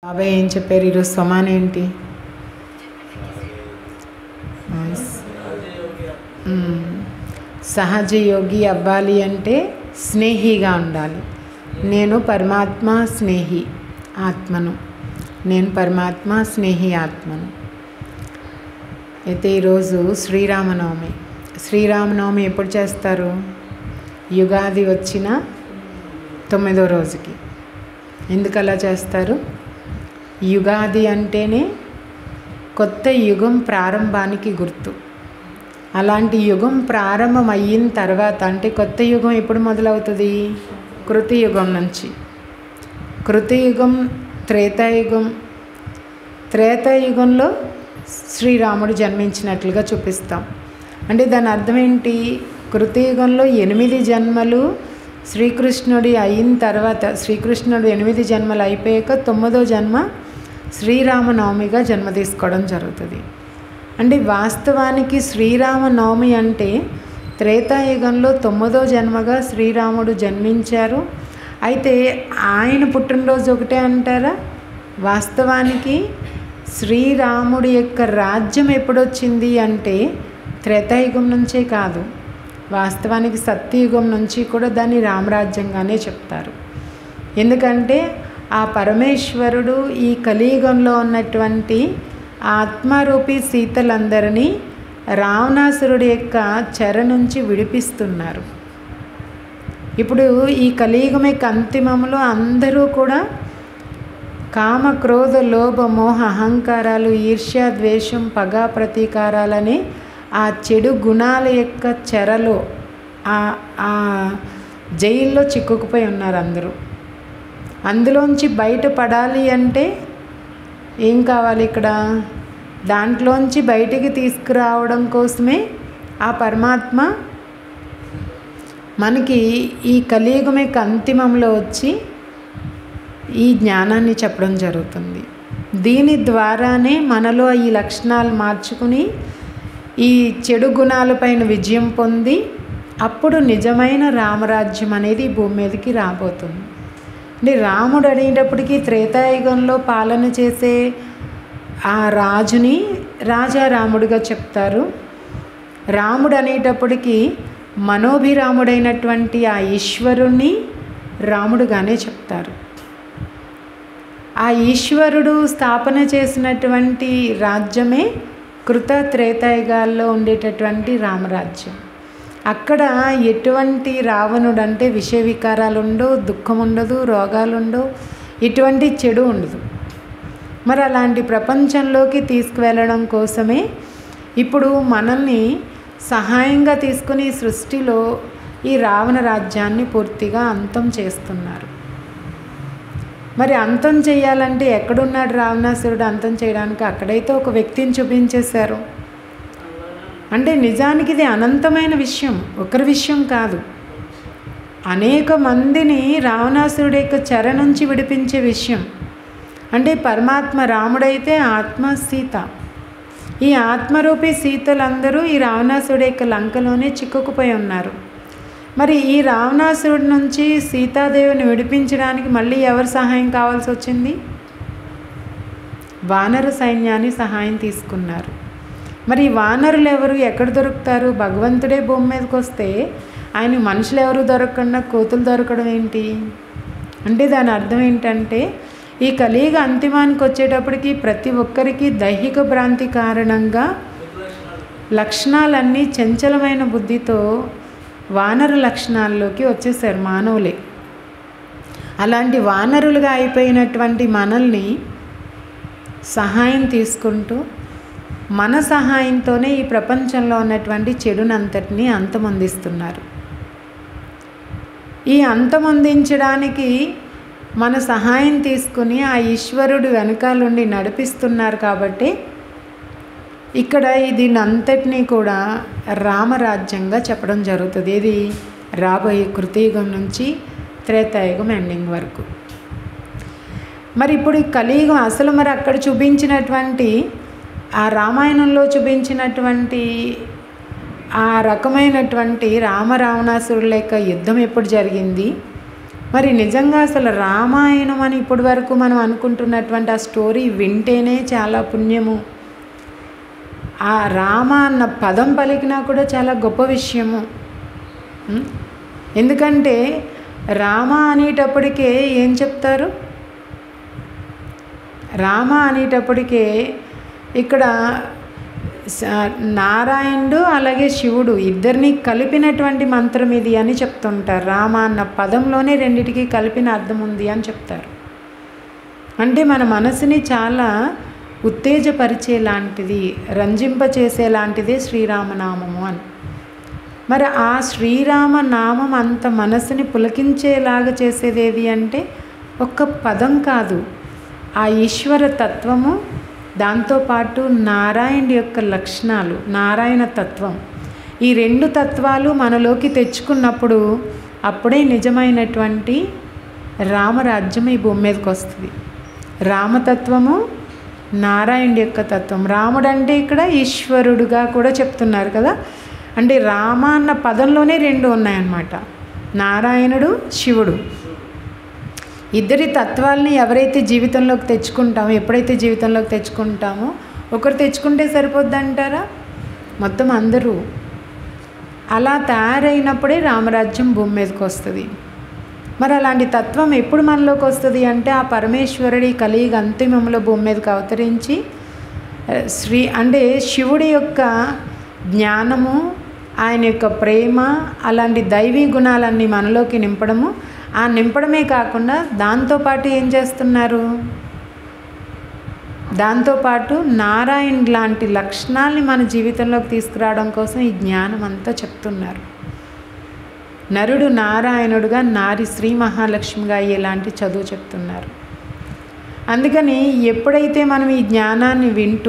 బాబాయ్ ఏం చెప్పారు ఈరోజు సమానం ఏంటి? సహజ యోగి అవ్వాలి అంటే స్నేహిగా ఉండాలి. నేను పరమాత్మ స్నేహి ఆత్మను, నేను పరమాత్మ స్నేహి ఆత్మను. అయితే ఈరోజు శ్రీరామనవమి. శ్రీరామనవమి ఎప్పుడు చేస్తారు? యుగాది వచ్చిన 9వ రోజుకి. ఎందుకు అలా చేస్తారు? యుగాది అంటేనే కొత్త యుగం ప్రారంభానికి గుర్తు. అలాంటి యుగం ప్రారంభం అయిన తర్వాత, అంటే కొత్త యుగం ఎప్పుడు మొదలవుతుంది? కృతయుగం నుంచి. కృతయుగం, త్రేతాయుగం. త్రేతాయుగంలో శ్రీరాముడు జన్మించినట్లుగా చూపిస్తాం. అంటే దాని అర్థం ఏంటి? కృతయుగంలో 8 జన్మలు శ్రీకృష్ణుడి అయిన తర్వాత, శ్రీకృష్ణుడు 8 జన్మలు అయిపోయాక 9వ జన్మ శ్రీరామనవమిగా జన్మ తీసుకోవడం జరుగుతుంది. అంటే వాస్తవానికి శ్రీరామనవమి అంటే త్రేతాయుగంలో 9వ జన్మగా శ్రీరాముడు జన్మించారు. అయితే ఆయన పుట్టినరోజు ఒకటే అంటారా? వాస్తవానికి శ్రీరాముడి యొక్క రాజ్యం ఎప్పుడొచ్చింది అంటే త్రేతాయుగం నుంచే కాదు, వాస్తవానికి సత్యయుగం నుంచి కూడా దాన్ని రామరాజ్యంగానే చెప్తారు. ఎందుకంటే ఆ పరమేశ్వరుడు ఈ కలియుగంలో ఉన్నటువంటి ఆత్మరూపి సీతలందరినీ రావణాసురుడి యొక్క చెర నుంచి విడిపిస్తున్నారు. ఇప్పుడు ఈ కలియుగం యొక్క అంతిమంలో అందరూ కూడా కామ, క్రోధ, లోభ, మోహ, అహంకారాలు, ఈర్ష్య, ద్వేషం, పగ, ప్రతీకారాలని ఆ చెడు గుణాల యొక్క చెరలో, ఆ జైల్లో చిక్కుకుపోయి ఉన్నారు అందరూ. అందులోంచి బయటపడాలి అంటే ఏం కావాలి? ఇక్కడ దాంట్లోంచి బయటికి తీసుకురావడం కోసమే ఆ పరమాత్మ మనకి ఈ కలియుగం యొక్క అంతిమంలో వచ్చి ఈ జ్ఞానాన్ని చెప్పడం జరుగుతుంది. దీని ద్వారానే మనలో ఈ లక్షణాలు మార్చుకుని ఈ చెడు గుణాలపైన విజయం పొంది అప్పుడు నిజమైన రామరాజ్యం అనేది భూమి మీదకి రాబోతుంది. అంటే రాముడు అనేటప్పటికీ త్రేతాయుగంలో పాలన చేసే ఆ రాజుని రాజారాముడిగా చెప్తారు. రాముడు అనేటప్పటికీ మనోభిరాముడైనటువంటి ఆ ఈశ్వరుణ్ణి రాముడుగానే చెప్తారు. ఆ ఈశ్వరుడు స్థాపన చేసినటువంటి రాజ్యమే కృత త్రేతాయుగాల్లో ఉండేటటువంటి రామరాజ్యం. అక్కడ ఎటువంటి రావణుడు అంటే విషయ వికారాలు ఉండవు, దుఃఖం ఉండదు, రోగాలు ఉండవు, ఇటువంటి చెడు ఉండదు. మరి అలాంటి ప్రపంచంలోకి తీసుకువెళ్ళడం కోసమే ఇప్పుడు మనల్ని సహాయంగా తీసుకుని సృష్టిలో ఈ రావణ రాజ్యాన్ని పూర్తిగా అంతం చేస్తున్నారు. మరి అంతం చేయాలంటే ఎక్కడున్నాడు రావణాసురుడు? అంతం చేయడానికి అక్కడైతే ఒక వ్యక్తిని చూపించేశారు. అంటే నిజానికి ఇది అనంతమైన విషయం, ఒకరి విషయం కాదు. అనేక మందిని రావణాసురుడి యొక్క చెర నుంచి విడిపించే విషయం. అంటే పరమాత్మ రాముడైతే ఆత్మ సీత. ఈ ఆత్మరూపి సీతలందరూ ఈ రావణాసురుడి యొక్క లంకలోనే చిక్కుకుపోయి ఉన్నారు. మరి ఈ రావణాసురుడి నుంచి సీతాదేవిని విడిపించడానికి మళ్ళీ ఎవరు సహాయం కావాల్సి వచ్చింది? వానర సైన్యాన్ని సహాయం తీసుకున్నారు. మరి ఈ వానరులు ఎవరు? ఎక్కడ దొరుకుతారు? భగవంతుడే భూమి మీదకి వస్తే ఆయన మనుషులు ఎవరు దొరకకుండా కోతులు దొరకడం ఏంటి? అంటే దాని అర్థం ఏంటంటే ఈ కలియుగ అంతిమానికి వచ్చేటప్పటికి ప్రతి ఒక్కరికి దైహిక భ్రాంతి కారణంగా లక్షణాలన్నీ చంచలమైన బుద్ధితో వానర లక్షణాల్లోకి వచ్చేసారు మానవులే. అలాంటి వానరులుగా అయిపోయినటువంటి మనల్ని సహాయం తీసుకుంటూ మన సహాయంతోనే ఈ ప్రపంచంలో ఉన్నటువంటి చెడునంతటినీ అంతమొందిస్తున్నారు. ఈ అంతమొందించడానికి మన సహాయం తీసుకుని ఆ ఈశ్వరుడు వెనకాలండి నడిపిస్తున్నారు. కాబట్టి ఇక్కడ దీని అంతటినీ కూడా రామరాజ్యంగా చెప్పడం జరుగుతుంది. ఇది రాబోయే కృతయుగం నుంచి త్రేతాయుగం ఎండింగ్ వరకు. మరి ఇప్పుడు ఈ కలియుగం అసలు మరి అక్కడ చూపించినటువంటి ఆ రామాయణంలో చూపించినటువంటి ఆ రకమైనటువంటి రావణాసురుల యొక్క యుద్ధం ఎప్పుడు జరిగింది? మరి నిజంగా అసలు రామాయణం అని ఇప్పటి వరకు మనం అనుకుంటున్నటువంటి ఆ స్టోరీ వింటేనే చాలా పుణ్యము. ఆ రామ అన్న పదం పలికినా కూడా చాలా గొప్ప విషయము. ఎందుకంటే రామ అనేటప్పటికే ఏం చెప్తారు? రామ అనేటప్పటికే ఇక్కడ నారాయణుడు అలాగే శివుడు ఇద్దరిని కలిపినటువంటి మంత్రం ఇది అని చెప్తుంటారు. రామ అన్న పదంలోనే రెండిటికి కలిపిన అర్థం ఉంది అని చెప్తారు. అంటే మన మనసుని చాలా ఉత్తేజపరిచేలాంటిది, రంజింపచేసేలాంటిదే శ్రీరామనామము అని. మరి ఆ శ్రీరామనామం అంత మనసుని పులకించేలాగా చేసేది ఏది అంటే ఒక్క పదం కాదు, ఆ ఈశ్వర తత్వము, దాంతోపాటు నారాయణ యొక్క లక్షణాలు, నారాయణ తత్వం. ఈ రెండు తత్వాలు మనలోకి తెచ్చుకున్నప్పుడు అప్పుడే నిజమైనటువంటి రామరాజ్యం ఈ భూమి మీదకి వస్తుంది. రామతత్వము, నారాయణ యొక్క తత్వం. రాముడు అంటే ఇక్కడ ఈశ్వరుడుగా కూడా చెప్తున్నారు కదా. అంటే రామ అన్న పదంలోనే రెండు ఉన్నాయన్నమాట, నారాయణుడు, శివుడు. ఇద్దరి తత్వాలని ఎవరైతే జీవితంలోకి తెచ్చుకుంటామో, ఎప్పుడైతే జీవితంలోకి తెచ్చుకుంటామో, ఒకరు తెచ్చుకుంటే సరిపోద్ది అంటారా? మొత్తం అందరూ అలా తయారైనప్పుడే రామరాజ్యం భూమి మీదకి వస్తుంది. మరి అలాంటి తత్వం ఎప్పుడు మనలోకి వస్తుంది అంటే ఆ పరమేశ్వరుడి కలియుగ అంతిమంలో భూమి మీదకి అవతరించి అంటే శివుడి యొక్క జ్ఞానము, ఆయన యొక్క ప్రేమ, అలాంటి దైవీ గుణాలన్నీ మనలోకి నింపడము. ఆ నింపడమే కాకుండా దాంతోపాటు ఏం చేస్తున్నారు? దాంతోపాటు నారాయణ లాంటి లక్షణాలని మన జీవితంలోకి తీసుకురావడం కోసం ఈ జ్ఞానం అంతా చెప్తున్నారు. నరుడు నారాయణుడుగా, నారి శ్రీ మహాలక్ష్మిగా అయ్యేలాంటి చదువు చెప్తున్నారు. అందుకని ఎప్పుడైతే మనం ఈ జ్ఞానాన్ని వింటూ,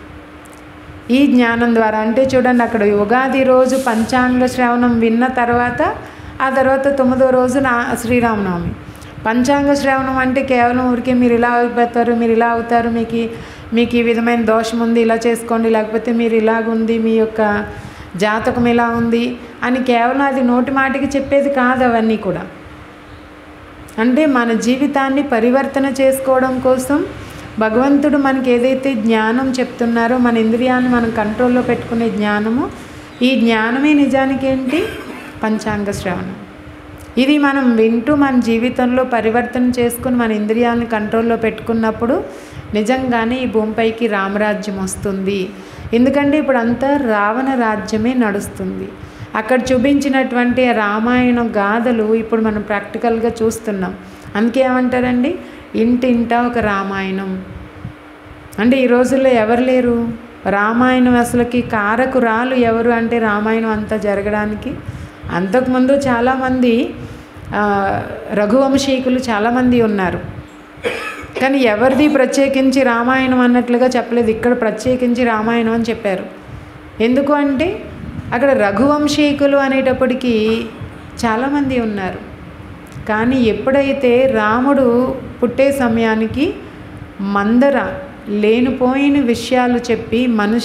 ఈ జ్ఞానం ద్వారా అంటే చూడండి, అక్కడ ఉగాది రోజు పంచాంగ శ్రవణం విన్న తర్వాత ఆ తర్వాత 9వ రోజు శ్రీరామనవమి. పంచాంగ శ్రవణం అంటే కేవలం ఊరికే మీరు ఇలా అయిపోతారు, మీరు ఇలా అవుతారు, మీకు ఈ విధమైన దోషం ఉంది, ఇలా చేసుకోండి, లేకపోతే మీరు ఇలాగుంది, మీ యొక్క జాతకం ఇలా ఉంది అని కేవలం అది నోటి మాటికి చెప్పేది కాదు. అవన్నీ కూడా అంటే మన జీవితాన్ని పరివర్తన చేసుకోవడం కోసం భగవంతుడు మనకి ఏదైతే జ్ఞానం చెప్తున్నారో, మన ఇంద్రియాన్ని మనం కంట్రోల్లో పెట్టుకునే జ్ఞానము, ఈ జ్ఞానమే నిజానికి ఏంటి? పంచాంగ శ్రవణం. ఇది మనం వింటూ మన జీవితంలో పరివర్తన చేసుకుని మన ఇంద్రియాలను కంట్రోల్లో పెట్టుకున్నప్పుడు నిజంగానే ఈ భూమిపైకి రామరాజ్యం వస్తుంది. ఎందుకంటే ఇప్పుడు అంతా రావణ రాజ్యమే నడుస్తుంది. అక్కడ చూపించినటువంటి రామాయణ గాథలు ఇప్పుడు మనం ప్రాక్టికల్గా చూస్తున్నాం. అందుకే ఏమంటారండి, ఇంటింటా ఒక రామాయణం. అంటే ఈ రోజుల్లో ఎవరు లేరు? రామాయణం అసలుకి కారకురాలు ఎవరు అంటే రామాయణం అంతా జరగడానికి. అంతకుముందు చాలామంది రఘువంశీకులు చాలామంది ఉన్నారు, కానీ ఎవరిది ప్రత్యేకించి రామాయణం అన్నట్లుగా చెప్పలేదు. ఇక్కడ ప్రత్యేకించి రామాయణం అని చెప్పారు. ఎందుకు అంటే అక్కడ రఘువంశీకులు అనేటప్పటికీ చాలామంది ఉన్నారు. కానీ ఎప్పుడైతే రాముడు పుట్టే సమయానికి మందర లేనిపోయిన విషయాలు చెప్పి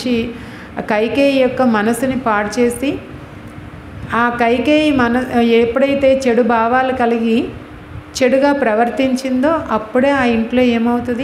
కైకేయి యొక్క మనసుని పాడు చేసి, ఆ కైకేయి ఎప్పుడైతే చెడు భావాలు కలిగి చెడుగా ప్రవర్తించిందో అప్పుడే ఆ ఇంట్లో ఏమవుతుంది?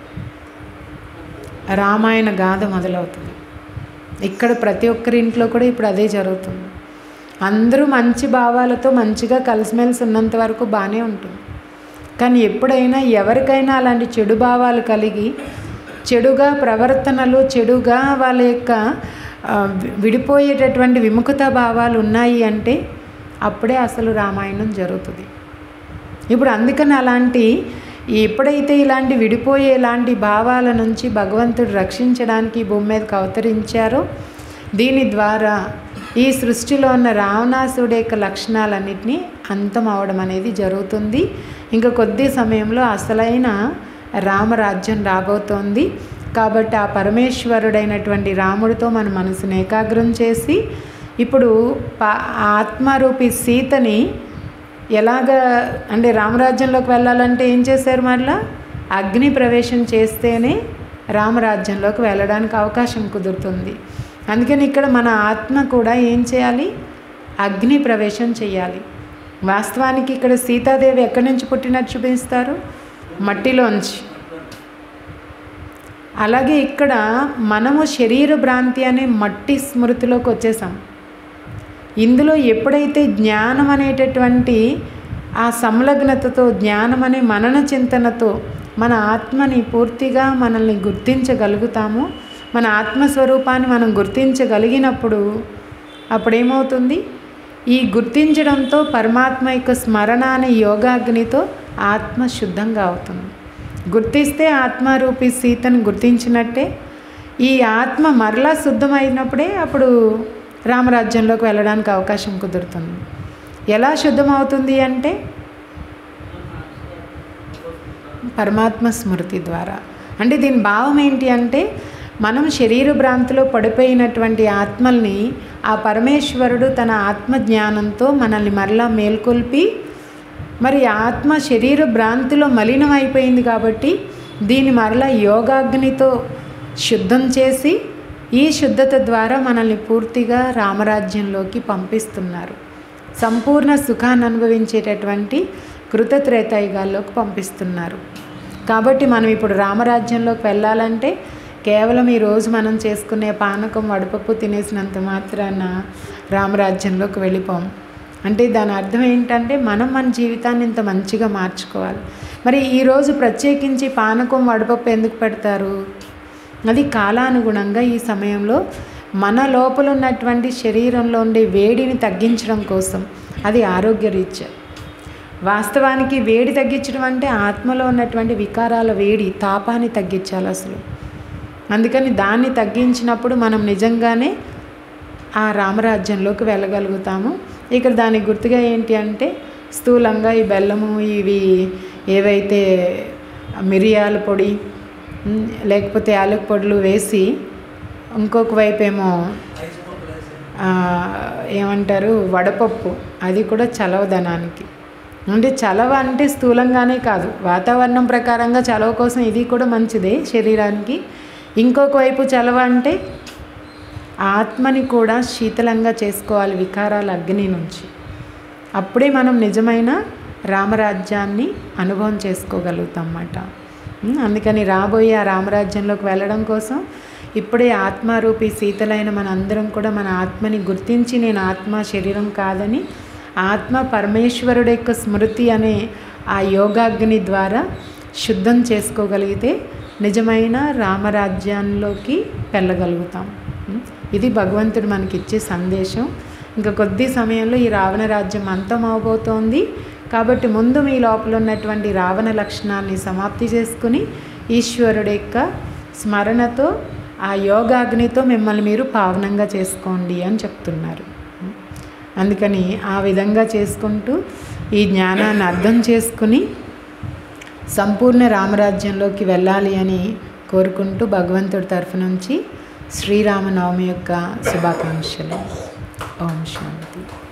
రామాయణ గాథ మొదలవుతుంది. ఇక్కడ ప్రతి ఒక్కరి ఇంట్లో కూడా ఇప్పుడు అదే జరుగుతుంది. అందరూ మంచి భావాలతో మంచిగా కలిసిమెలిసి ఉన్నంత వరకు బాగానే ఉంటుంది. కానీ ఎప్పుడైనా ఎవరికైనా అలాంటి చెడు భావాలు కలిగి చెడుగా ప్రవర్తనలు, చెడుగా వాళ్ళ యొక్క విడిపోయేటటువంటి విముఖత భావాలు ఉన్నాయి అంటే అప్పుడే అసలు రామాయణం జరుగుతుంది. ఇప్పుడు అందుకని ఎప్పుడైతే ఇలాంటి విడిపోయేలాంటి భావాల నుంచి భగవంతుడు రక్షించడానికి భూమి మీదకి అవతరించారో, దీని ద్వారా ఈ సృష్టిలో ఉన్న రావణాసుడి యొక్క లక్షణాలన్నింటినీ అంతం అవడం అనేది జరుగుతుంది. ఇంకా కొద్ది సమయంలో అసలైన రామరాజ్యం రాబోతోంది. కాబట్టి ఆ పరమేశ్వరుడైనటువంటి రాముడితో మన మనసును ఏకాగ్రం చేసి ఇప్పుడు ఆత్మరూపి సీతని అంటే రామరాజ్యంలోకి వెళ్ళాలంటే ఏం చేశారు? మరలా అగ్ని ప్రవేశం చేస్తేనే రామరాజ్యంలోకి వెళ్ళడానికి అవకాశం కుదురుతుంది. అందుకని ఇక్కడ మన ఆత్మ కూడా ఏం చేయాలి? అగ్ని ప్రవేశం చేయాలి. వాస్తవానికి ఇక్కడ సీతాదేవి ఎక్కడి నుంచి పుట్టినట్టు చూపిస్తారు? మట్టిలోంచి. అలాగే ఇక్కడ మనము శరీర భ్రాంతి అనే మట్టి స్మృతిలోకి వచ్చేసాం. ఇందులో ఎప్పుడైతే జ్ఞానం అనేటటువంటి ఆ సంలగ్నతతో, జ్ఞానం అనే మనన చింతనతో మన ఆత్మని పూర్తిగా మనల్ని గుర్తించగలుగుతామో, మన ఆత్మస్వరూపాన్ని మనం గుర్తించగలిగినప్పుడు అప్పుడేమవుతుంది? ఈ గుర్తించడంతో పరమాత్మ యొక్క స్మరణ అనే యోగాగ్నితో ఆత్మ శుద్ధంగా అవుతుంది. గుర్తిస్తే ఆత్మారూపి సీతను గుర్తించినట్టే. ఈ ఆత్మ మరలా శుద్ధమైనప్పుడే అప్పుడు రామరాజ్యంలోకి వెళ్ళడానికి అవకాశం కుదురుతుంది. ఎలా శుద్ధమవుతుంది అంటే పరమాత్మ స్మృతి ద్వారా. అంటే దీని భావం ఏంటి అంటే, మనం శరీర భ్రాంతిలో పడిపోయినటువంటి ఆత్మల్ని ఆ పరమేశ్వరుడు తన ఆత్మజ్ఞానంతో మనల్ని మరలా మేల్కొల్పి, మరి ఆత్మ శరీర భ్రాంతిలో మలినం అయిపోయింది కాబట్టి దీన్ని మరలా యోగాగ్నితో శుద్ధం చేసి, ఈ శుద్ధత ద్వారా మనల్ని పూర్తిగా రామరాజ్యంలోకి పంపిస్తున్నారు. సంపూర్ణ సుఖాన్ని అనుభవించేటటువంటి కృతత్రేతాయుగాల్లోకి పంపిస్తున్నారు. కాబట్టి మనం ఇప్పుడు రామరాజ్యంలోకి వెళ్ళాలంటే కేవలం ఈరోజు మనం చేసుకునే పానకం వడపప్పు తినేసినంత మాత్రాన రామరాజ్యంలోకి వెళ్ళిపోం. అంటే దాని అర్థం ఏంటంటే మనం మన జీవితాన్ని ఇంత మంచిగా మార్చుకోవాలి. మరి ఈరోజు ప్రత్యేకించి పానకం వడపప్పు ఎందుకు పెడతారు? అది కాలానుగుణంగా ఈ సమయంలో మన లోపల ఉన్నటువంటి శరీరంలో ఉండే వేడిని తగ్గించడం కోసం. అది ఆరోగ్యరీత్యా. వాస్తవానికి వేడి తగ్గించడం అంటే ఆత్మలో ఉన్నటువంటి వికారాల వేడి, తాపాన్ని తగ్గించాలి అసలు. అందుకని దాన్ని తగ్గించినప్పుడు మనం నిజంగానే ఆ రామరాజ్యంలోకి వెళ్ళగలుగుతాము. ఇక్కడ దానికి గుర్తుగా ఏంటి అంటే స్థూలంగా ఈ బెల్లము, ఇవి ఏవైతే మిరియాల పొడి లేకపోతే యాలక్ పొడులు వేసి, ఇంకొక వైపు ఏమో ఏమంటారు వడపప్పు, అది కూడా చలవదనానికి. అంటే చలవ అంటే స్థూలంగానే కాదు, వాతావరణం ప్రకారంగా చలవ కోసం ఇది కూడా మంచిదే శరీరానికి. ఇంకొక వైపు చలవ అంటే ఆత్మని కూడా శీతలంగా చేసుకోవాలి వికారాల అగ్ని నుంచి. అప్పుడే మనం నిజమైన రామరాజ్యాన్ని అనుభవం చేసుకోగలుగుతాం అన్నమాట. అందుకని రాబోయే ఆ రామరాజ్యంలోకి వెళ్ళడం కోసం ఇప్పుడే ఆత్మారూపి శీతలైన మన అందరం కూడా మన ఆత్మని గుర్తించి, నేను ఆత్మ శరీరం కాదని ఆత్మ పరమేశ్వరుడు యొక్క స్మృతి అనే ఆ యోగాగ్ని ద్వారా శుద్ధం చేసుకోగలిగితే నిజమైన రామరాజ్యంలోకి వెళ్ళగలుగుతాం. ఇది భగవంతుడు మనకిచ్చే సందేశం. ఇంకా కొద్ది సమయంలో ఈ రావణ రాజ్యం అంతం అవబోతోంది. కాబట్టి ముందు మీ లోపల ఉన్నటువంటి రావణ లక్షణాన్ని సమాప్తి చేసుకుని ఈశ్వరుడి యొక్క స్మరణతో, ఆ యోగాగ్నితో మిమ్మల్ని మీరు పావనంగా చేసుకోండి అని చెప్తున్నారు. అందుకని ఆ విధంగా చేసుకుంటూ ఈ జ్ఞానాన్ని అర్థం చేసుకుని సంపూర్ణ రామరాజ్యంలోకి వెళ్ళాలి అని కోరుకుంటూ భగవంతుడి తరఫు నుంచి శ్రీరామనవమి యొక్క శుభాకాంక్షలు. ఓం శాంతి.